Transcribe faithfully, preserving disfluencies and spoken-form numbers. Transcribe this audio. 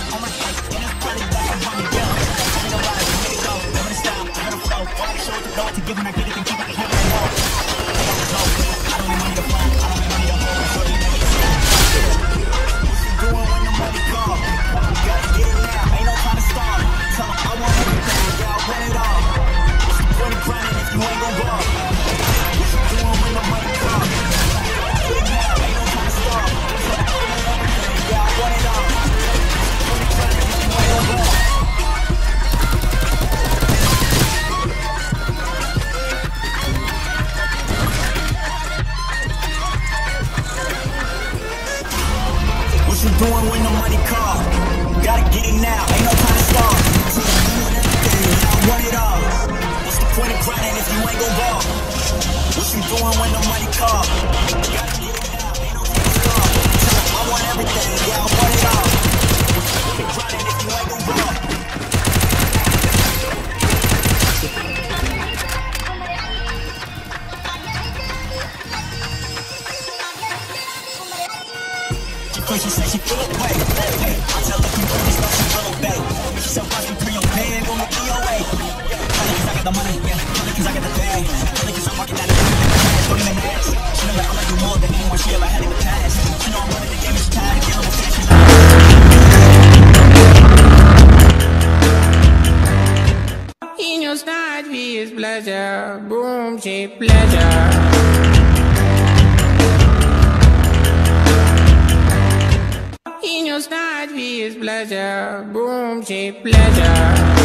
on my face, and it's probably like I'm running down. I ain't no lie, I'm gonna go, I'm gonna style, I'm gonna flow. All I show it to go, to give when I get it, then keep it, keep it low. I don't need money to fly, I don't need money to hold, so you make it stop. What you doing when the money come? Gotta get it now, ain't no time to start. Tell 'em I want everything, yeah, I want it all. What's the point of grinding if you ain't gon' ball? What you doing when the money come? Get it now, ain't no time to start. Tell 'em I want everything, yeah, I want it all. What's the point of grinding if you ain't gon' ball? What you doing when the money come? Gotta get it now, ain't no time to start. So I'm doing everything, yeah, I want it all. What's the point of grinding if you ain't gon' ball? What you doing when the money come? Gotta get it now, ain't no time to start. So I want everything, yeah, I want it all. What's the point of grinding if you ain't gon' ball? First she said she feel it, wait, hey, I tell her keep doing stuff, she will obey. She said watch me through your band, go make me away. Tell her cause I got the money, yeah, tell her cause I got the bag. Tell her cause I'm walking out of the past, don't even ask. She know that I like you more than anyone she ever had in the past. She know I'm running the game and she tired of dealing with fashion. In your start is pleasure, boom, shape pleasure. In your start is pleasure, boom, shape pleasure.